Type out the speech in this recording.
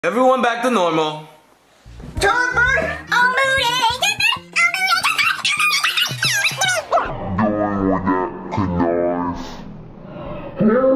Everyone back to normal. Turn bird! Doing what that can